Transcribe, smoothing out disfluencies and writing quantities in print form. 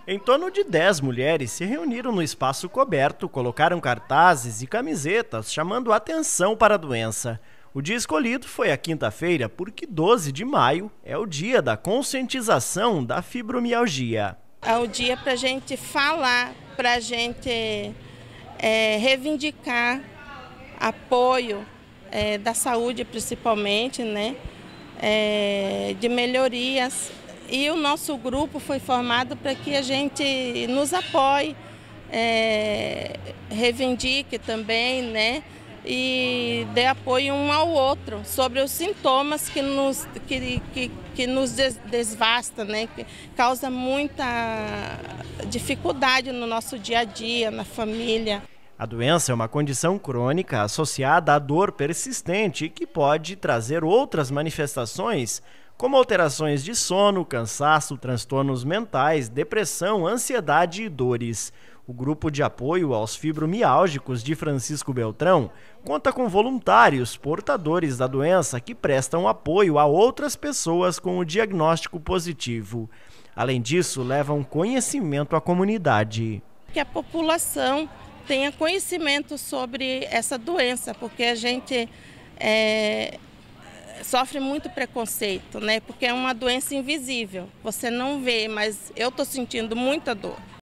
Em torno de 10 mulheres se reuniram no espaço coberto, colocaram cartazes e camisetas chamando atenção para a doença. O dia escolhido foi a quinta-feira porque 12 de maio é o dia da conscientização da fibromialgia. É o dia para a gente falar, para a gente reivindicar apoio da saúde principalmente, né? De melhorias. E o nosso grupo foi formado para que a gente nos apoie, reivindique também, né? E dê apoio um ao outro sobre os sintomas que nos desvasta, né? Que causa muita dificuldade no nosso dia a dia, na família. A doença é uma condição crônica associada à dor persistente que pode trazer outras manifestações, como alterações de sono, cansaço, transtornos mentais, depressão, ansiedade e dores. O grupo de apoio aos fibromiálgicos de Francisco Beltrão conta com voluntários portadores da doença que prestam apoio a outras pessoas com o diagnóstico positivo. Além disso, levam conhecimento à comunidade. Que a população tenha conhecimento sobre essa doença, porque a gente sofre muito preconceito, né? Porque é uma doença invisível, você não vê, mas eu estou sentindo muita dor.